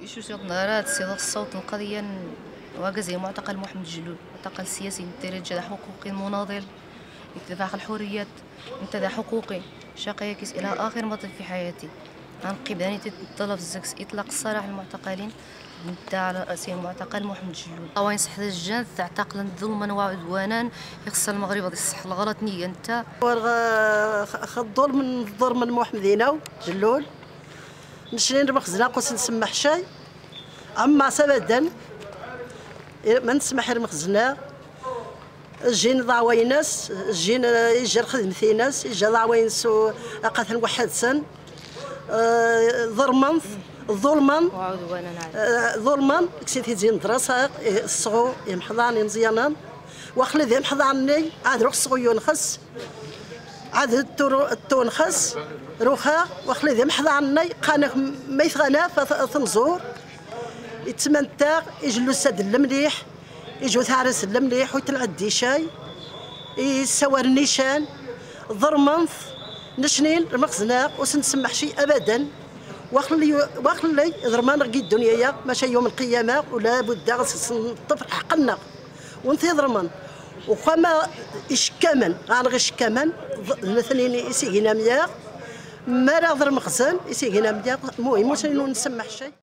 شو نهارات صيغة الصوت القضية وجزء معتقل محمد جلول معتقل سياسي منتدى حقوقي مناضل يدفع الحريات منتدى حقوقي شقيق إلى آخر مطلب في حياتي عن قبلانية الطلب الزكس إطلاق السراح المعتقلين نتاع على رأسهم معتقل محمد جلول أوين صح الجان تعتقلا ظلما وعدوانا يخسر المغرب غادي يصح الغلط نية نتا الظلم من محمدينو جلول نشرين مخزنا قوس نسمح شيء أما سبدا ما نسمح المخزنا الجين ضاويناس الجين يجر خدمتي ناس يجي ضاوين سو قتل واحد سن ظلما ظلما كسيتي زين دراسة الصغو يمحضاني مزيانا وخلي يمحضاني عاد روح الصغو ينخس عاد التونخس روخا وخلي يمحضاني قانك ما يثغنا فتنزور يتمنتاغ يجلو السد المليح يجو ثارس المليح ويتلعدي شاي يسوى النيشان ضرمنث نشنين المخزنا وسنسمح شيء ابدا واخلي ضرمان رقي الدنيا ماشي يوم القيامه ولا بد نطفر حقنا ونثي ضرمان وخما اشكمن غنغ اشكمن الاثنين يسيقنا مياه ما راه ضر مخزن يسيقنا مياه المهم واش نسمح شيء.